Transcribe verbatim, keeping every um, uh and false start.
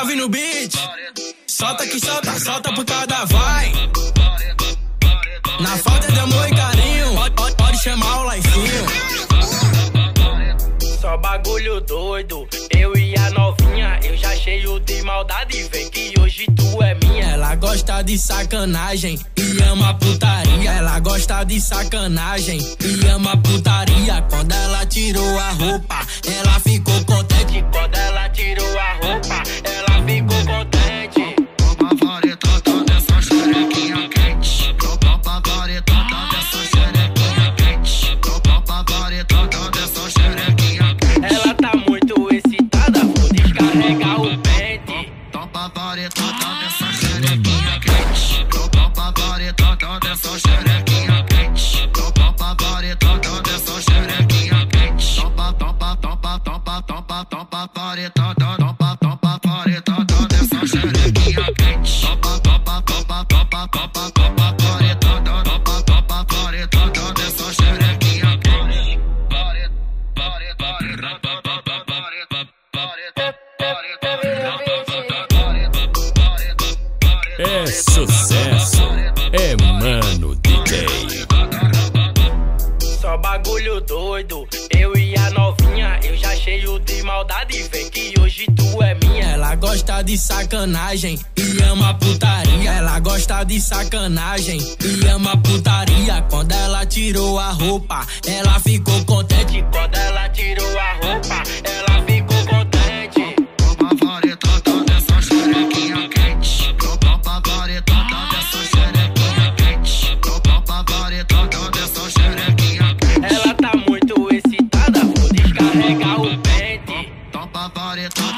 Grave no beat, solta que solta, solta por cada vai. Na falta de amor e carinho, pode, pode chamar o Lifinho. Só bagulho doido, eu e a novinha, eu já cheio de maldade, vem que hoje tu é minha. Ela gosta de sacanagem e ama putaria. Ela gosta de sacanagem e ama putaria. Quando ela tirou a roupa, ela ficou contente. Quando ela tirou a roupa, ela ficou contente. Toma varetada dessa xerequinha quente. Toma varetada dessa xerequinha quente. Toma varetada dessa xerequinha quente. Ela tá muito excitada, vou descarregar o pente. Toma varetada dessa xerequinha quente. Toma varetada dessa xerequinha quente. Toma varetada dessa xerequinha quente. Toma, toma, toma, toma, toma, toma varetada. Toma, toma varetada dessa xerequinha quente. Toma, toma, toma, toma, toma, toma varetada. Toma, toma varetada dessa xerequinha quente. É sucesso, é Mano D J. Só bagulho doido, eu e a novinha, eu já cheio de maldade, vem que hoje tu é minha. Ela gosta de sacanagem e ama putaria. Ela gosta de sacanagem e ama putaria. Quando ela tirou a roupa, ela ficou contente. Quando ela tirou a roupa, ela ficou contente. Toma varetada dessa xerequinha quente. Toma varetada dessa xerequinha quente. Toma varetada dessa xerequinha quente. Ela tá muito excitada, vou descarregar o pente. Toma varetada